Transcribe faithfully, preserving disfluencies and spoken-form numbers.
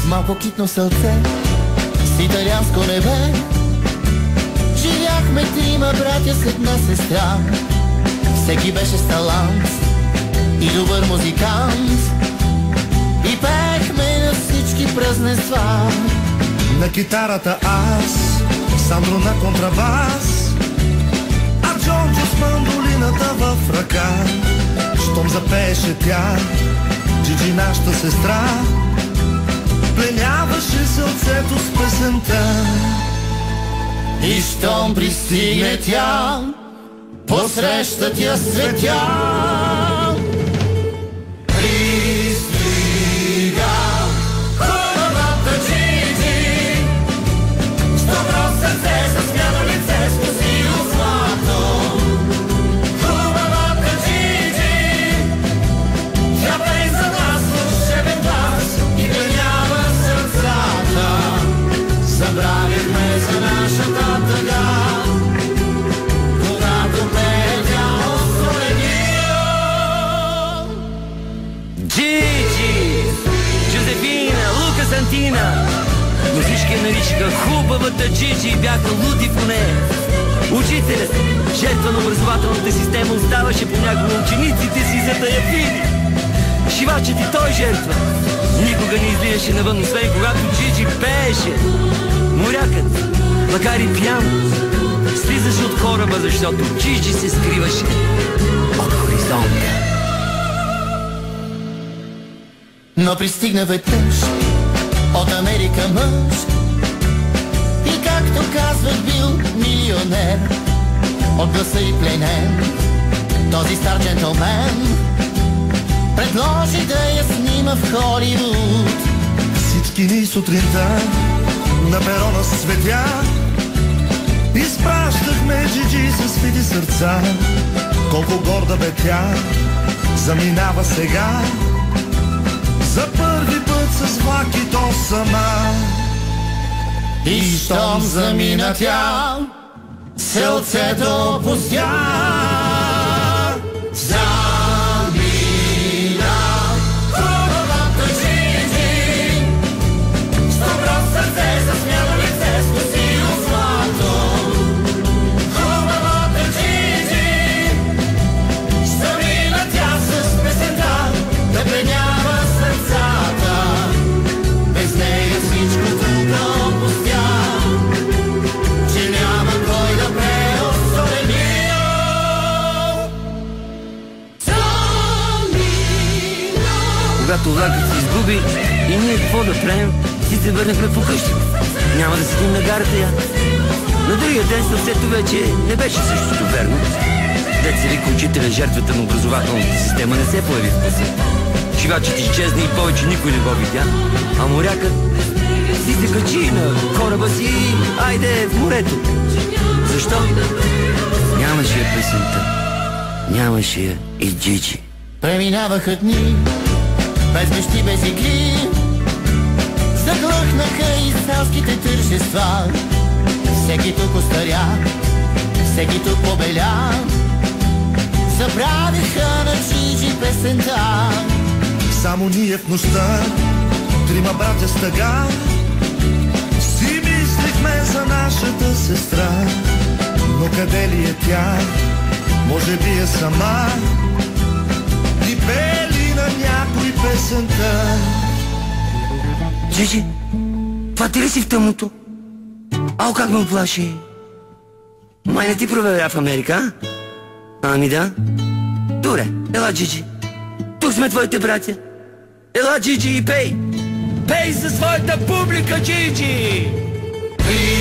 малко китно сълце, с италианско небе. Живяхме трима братя с една сестра. Всеки беше с талант и добър музикант. И пеехме на всички празненства. На китарата аз, Сандро на контрабас, а Джонджо с мандолината в ръка. Щом запееше тя, Джиджи нашата сестра, пленяваше сърцето с песента. И щом пристигне тя, посрещат я светя. Пристига хубавата Джиджи, с добро сърце, с смяно лице, с косио злато. Хубавата Джиджи, тя пее за нас вълшебен глас и пленява сърцата. Забравихме за нашата тъга, когато пее тя осоления. Джиджи, Джозефина, Лука Сантина, но всички я наричаха хубавата Джиджи и бяха луди по нея. Учителят, жертва на образователната система, оставаше понякога учениците си за да я види. Шивачът и той жертва никога не излизаше навън, освен когато Джиджи пееше. Морякът, макар и пиян, слизаше от кораба, защото Джиджи се скриваше от хоризонта. Но пристигна веднъж от Америка мъж и както казват бил милионер. От гласа и пленен този стар джентлмен предложи да я снима в Холивуд. Всички ни сутринта на перона с светя изпращахме Джиджи с види сърца. Колко горда бе тя, заминава сега за първи път с влак и то сама. И щом замина тя, сърцето опустя. Замина хубавата Джиджи, с добро сърце, с смяло лице, с косио злато. Хубавата Джиджи, замина тя с песента, да пленява сърцата. Без нея всичко тук опустя, че няма кой да пее осоления. Когато влакът се изгуби и ние какво да правим, си се върнахме по къщи. Няма да седим на гарата я. На другия ден сърцето вече не беше същото верно. Дет се вика учителя, жертвата на образователната система не се появи в класа. Шивачът изчезна и повече никой не го видя. А морякът си се качи на кораба си и айде в морето. Защо? Нямаше я песента. Нямаше я и Джиджи. Преминаваха дни, без мечти, без игри. Заглъхнаха и селските тържества. Всеки тук остаря, всеки тук побеля. Забравиха на Джиджи песента. Само ние в нощта, трима братя с тъга, си мислихме за нашата сестра. Но къде ли е тя? Може би е сама и пели на някой песента. Джиджи, това ти ли си в тъмното? Ау, как ме оплаши! Май не ти проверя в Америка, а? Ами да. Добре, ела, Джиджи. Тук сме твоите братя. Ела, Джиджи, и пей! Пей за своята публика, Джиджи!